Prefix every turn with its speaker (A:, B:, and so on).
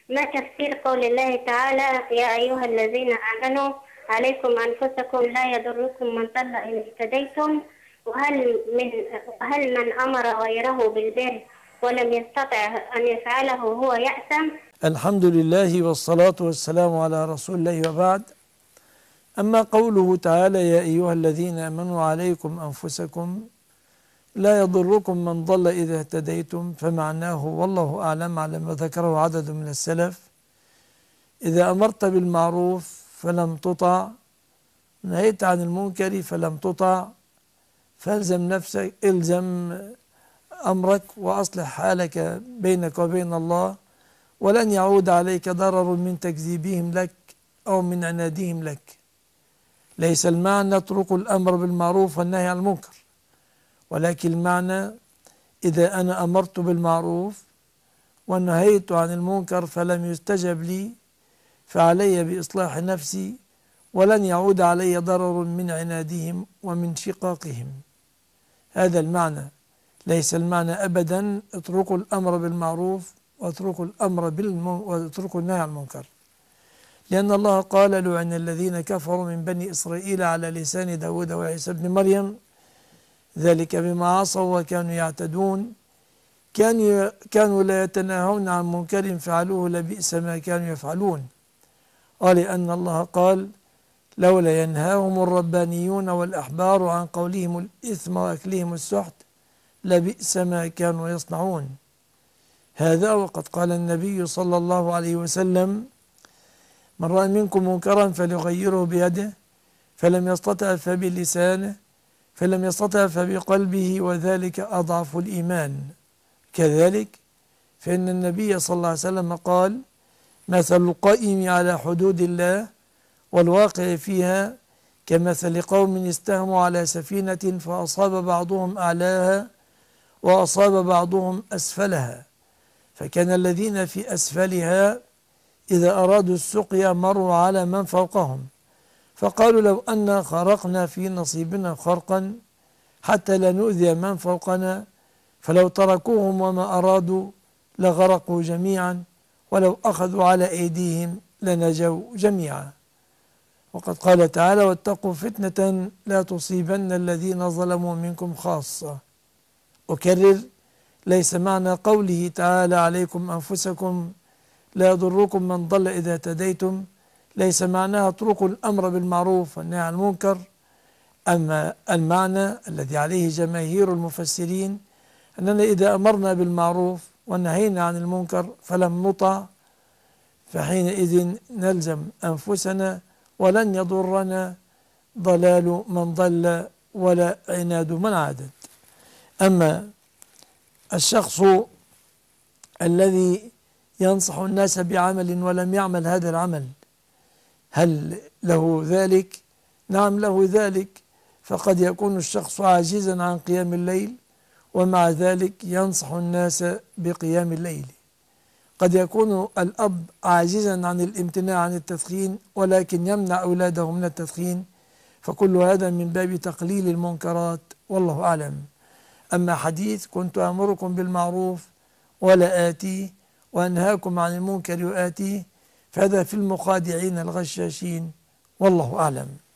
A: ما تفسير قول الله تعالى: يا أيها الذين آمنوا عليكم أنفسكم لا يضركم من ضل إن اهتديتم؟ وهل من أمر غيره بالبر ولم يستطع أن يفعله هو يأثم؟
B: الحمد لله والصلاة والسلام على رسول الله وبعد. أما قوله تعالى: يا أيها الذين آمنوا عليكم أنفسكم لا يضركم من ضل إذا اهتديتم، فمعناه والله أعلم على ما ذكره عدد من السلف: إذا أمرت بالمعروف فلم تطع، نهيت عن المنكر فلم تطع، فالزم نفسك، الزم أمرك وأصلح حالك بينك وبين الله، ولن يعود عليك ضرر من تكذيبهم لك أو من عنادهم لك. ليس المعنى اتركوا الأمر بالمعروف والنهي عن المنكر، ولكن المعنى إذا أنا أمرت بالمعروف ونهيت عن المنكر فلم يستجب لي، فعلي بإصلاح نفسي، ولن يعود علي ضرر من عنادهم ومن شقاقهم. هذا المعنى. ليس المعنى أبدا اتركوا الأمر بالمعروف واتركوا النهي عن المنكر، لأن الله قال: لعن الذين كفروا من بني إسرائيل على لسان داود وعيسى بن مريم ذلك بما عصوا وكانوا يعتدون كانوا لا يتناهون عن منكر فعلوه لبئس ما كانوا يفعلون. ولأن الله قال: لولا ينهاهم الربانيون والأحبار عن قولهم الإثم وأكلهم السحت لبئس ما كانوا يصنعون. هذا وقد قال النبي صلى الله عليه وسلم: من رأى منكم منكرا فليغيره بيده، فلم يستطع فبلسانه، فلم يستطع فبقلبه، وذلك أضعف الإيمان. كذلك فإن النبي صلى الله عليه وسلم قال: مثل القائم على حدود الله والواقع فيها كمثل قوم استهموا على سفينة فأصاب بعضهم أعلاها وأصاب بعضهم أسفلها، فكان الذين في أسفلها إذا أرادوا السقيا مروا على من فوقهم فقالوا: لو أن خرقنا في نصيبنا خرقا حتى لا نؤذي من فوقنا، فلو تركوهم وما أرادوا لغرقوا جميعا، ولو أخذوا على أيديهم لنجوا جميعا. وقد قال تعالى: واتقوا فتنة لا تصيبن الذين ظلموا منكم خاصة. أكرر: ليس معنى قوله تعالى: عليكم أنفسكم لا يضركم من ضل إذا اهتديتم، ليس معناها اتركوا الأمر بالمعروف والنهي عن المنكر. أما المعنى الذي عليه جماهير المفسرين أننا إذا أمرنا بالمعروف ونهينا عن المنكر فلم نطع، فحينئذ نلزم أنفسنا ولن يضرنا ضلال من ضل ولا عناد من عادت. أما الشخص الذي ينصح الناس بعمل ولم يعمل هذا العمل، هل له ذلك؟ نعم له ذلك، فقد يكون الشخص عاجزا عن قيام الليل ومع ذلك ينصح الناس بقيام الليل. قد يكون الأب عاجزا عن الامتناع عن التدخين ولكن يمنع أولاده من التدخين، فكل هذا من باب تقليل المنكرات، والله أعلم. أما حديث كنت أمركم بالمعروف ولا آتيه وأنهاكم عن المنكر وآتيه، فهذا في المخادعين الغشاشين، والله أعلم.